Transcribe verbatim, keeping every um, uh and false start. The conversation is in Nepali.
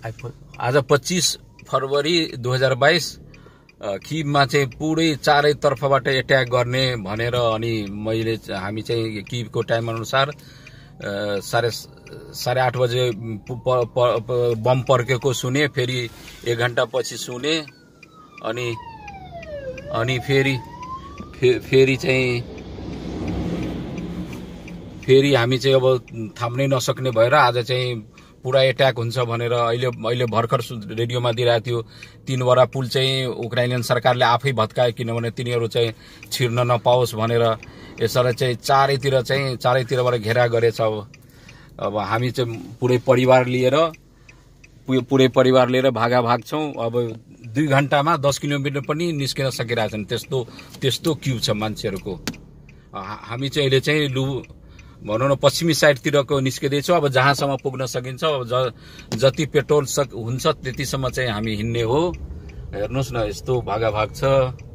आज पच्चीस फरवरी दुई हजार बाइस किबमा चाहिँ पुरै चारैतर्फबाट एट्याक गर्ने भनेर अनि मैले हामी चाहिँ किबको टाइम अनुसार साढे साढे आठ बजे बम पड्केको सुने, फेरि एक घण्टा पछि सुने, अनि अनि फेरि फेरि चाहिँ फेरि हामी चाहिँ अब थाम्नै नसक्ने भएर आज चाहिँ पुरा एट्याक हुन्छ भनेर अहिले अहिले भर्खर रेडियोमा दिइरहेको थियो। तीनवटा पुल चाहिँ उक्राइनियन सरकारले आफै भत्कायो, किनभने तिनीहरू चाहिँ छिर्न नपाओस् भनेर। यसरी चाहिँ चारैतिर चाहिँ चारैतिरबाट घेरा गरेछ। अब अब हामी चाहिँ पुरै परिवार लिएर पुरै परिवार लिएर भागाभाग छौँ। अब दुई घण्टामा दस किलोमिटर पनि निस्किन सकिरहेछन्, त्यस्तो त्यस्तो क्यु छ मान्छेहरूको। हामी चाहिँ अहिले चाहिँ लु भनौँ न पश्चिमी साइडतिरको निस्किँदैछौँ। अब जहाँसम्म पुग्न सकिन्छ, अब ज जति पेट्रोल सक हुन्छ त्यतिसम्म चाहिँ हामी हिँड्ने हो। हेर्नुहोस् न यस्तो भागाभाग छ।